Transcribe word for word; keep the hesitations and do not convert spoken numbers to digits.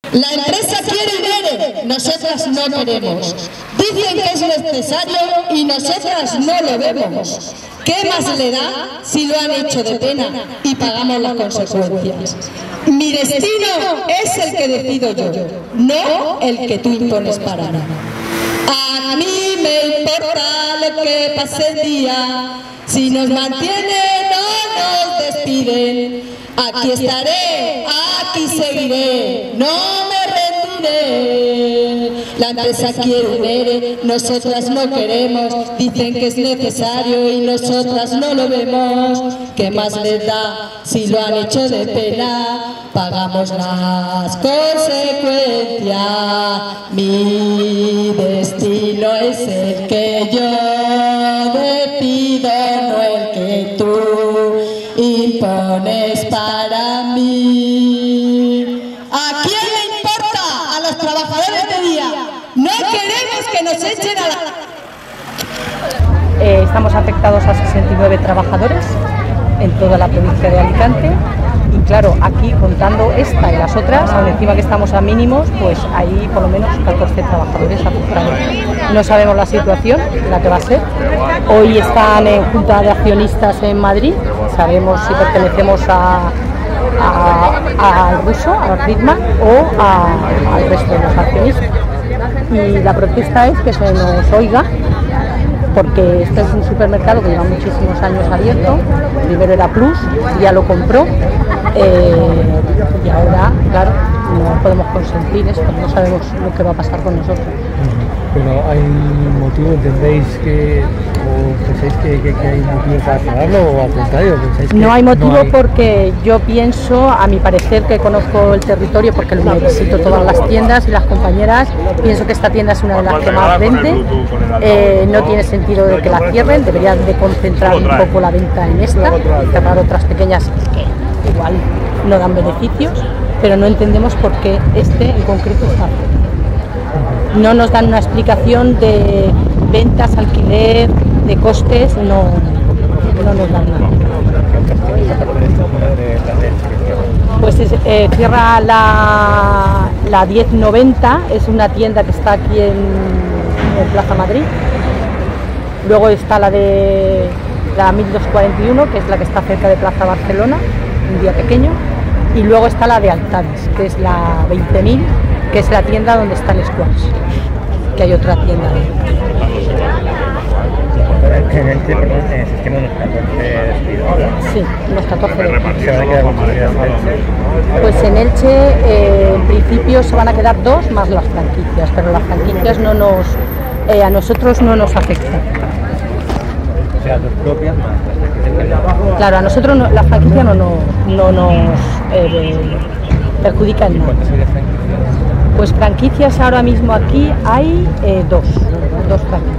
La empresa quiere un ERE, nosotras no queremos. Dicen que es necesario y nosotras no lo vemos. ¿Qué más le da si lo han hecho de pena y pagamos las consecuencias? Mi destino es el que decido yo, no el que tú impones para mí. A mí me importa lo que pase el día, si nos mantienen o nos despiden. Aquí estaré, aquí seguiré, no me rendiré. La empresa quiere un ERE, nosotras no queremos. Dicen que es necesario y nosotras no lo vemos. ¿Qué más les da si lo han hecho de pena? Pagamos las consecuencias. Mi destino es el que yo decido, no el que tú impones para mí. ¿A quién le importa? A los trabajadores de día. No queremos que nos echen a la... Eh, estamos afectados a sesenta y nueve trabajadores en toda la provincia de Alicante. Y claro, aquí contando esta y las otras, aún encima que estamos a mínimos, pues hay por lo menos catorce trabajadores afectados. No sabemos la situación, la que va a ser. Hoy están en junta de accionistas en Madrid, sabemos si pertenecemos a, a, al ruso, a Friedman o a, al resto de los accionistas. Y la protesta es que se nos oiga, porque este es un supermercado que lleva muchísimos años abierto. Primero era Plus, ya lo compró, eh, y ahora, claro, no podemos consentir esto, no sabemos lo que va a pasar con nosotros. Pero hay motivo, ¿entendéis que, o pensáis que, que, que hay motivo para cerrarlo, o al contrario, pensáis que no hay motivo? No hay... Porque yo pienso, a mi parecer, que conozco el territorio porque lo visito todas las tiendas y las compañeras, pienso que esta tienda es una de las que más vende, eh, no tiene sentido de que la cierren, deberían de concentrar un poco la venta en esta, cerrar otras pequeñas que igual no dan beneficios, pero no entendemos por qué este en concreto está. No nos dan una explicación de ventas, alquiler, de costes, no, no nos dan nada. Pues es, eh, cierra la, la diez noventa, es una tienda que está aquí en, en Plaza Madrid. Luego está la de la mil doscientos cuarenta y uno, que es la que está cerca de Plaza Barcelona, un día pequeño. Y luego está la de Altares, que es la veinte mil, que es la tienda donde están Squash, que hay otra tienda de... En el sistema unos catorce despidos. Sí, unos catorce despidos. Pues en Elche, eh, en principio se van a quedar dos más las franquicias, pero las franquicias no nos, eh, a nosotros no nos afectan. O sea, dos propias más. Claro, a nosotros no, la franquicia no, no, no nos eh, perjudica en nada. Pues franquicias ahora mismo aquí hay eh, dos, dos franquicias.